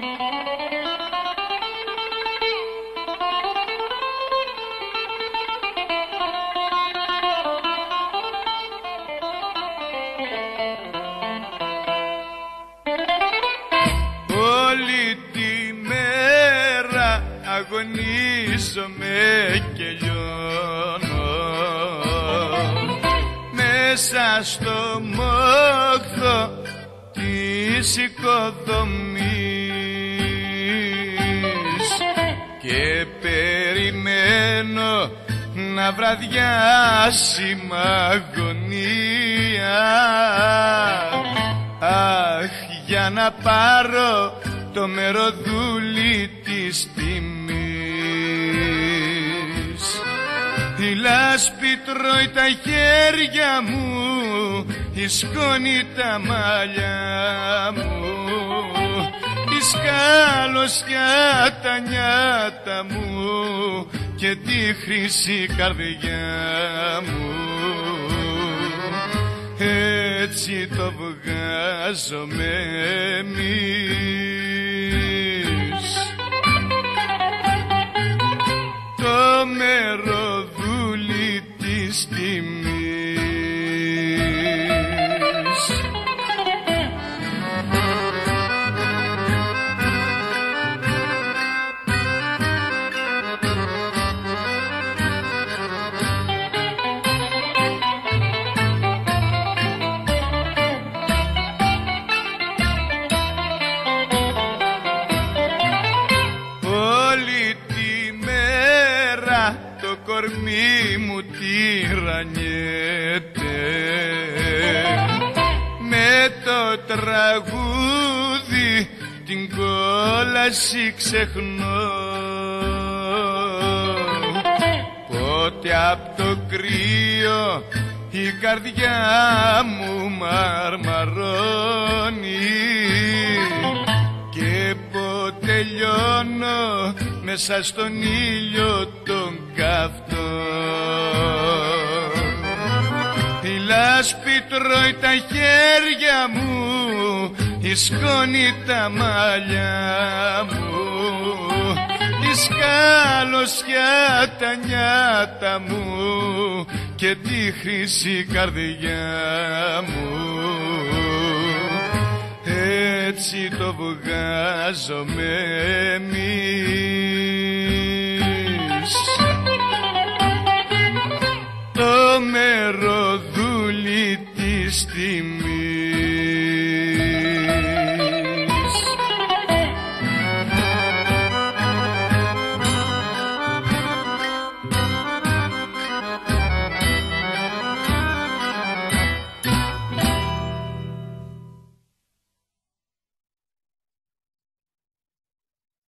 αγωνίζομαι και λιώνω μέσα στο μόχθο της οικοδομής και περιμένω να βραδιάσει μ' αγωνία. Αχ, για να πάρω το μεροδούλι της τιμής. Η λάσπη τρώει τα χέρια μου, η σκόνη τα μαλλιά μου, η σκάλωσια τα νιάτα μου και τη χρυσή καρδιά μου. Έτσι το βγάζομαι εμείς, το μεροδούλι της τιμής. Το κορμί μου τυραννιέται, με το τραγούδι την κόλαση ξεχνώ. Πότε απ' το κρύο η καρδιά μου μαρμαρώνει και πότε λιώνω μέσα στον ήλιο τον καυτό. Η λάσπη τρώει τα χέρια μου, η σκόνη τα μαλλιά μου, η σκάλωσια τα νιάτα μου και τη χρυσή καρδιά μου. Έτσι το βγάζομαι εμείς, το μεροδούλι της τιμής.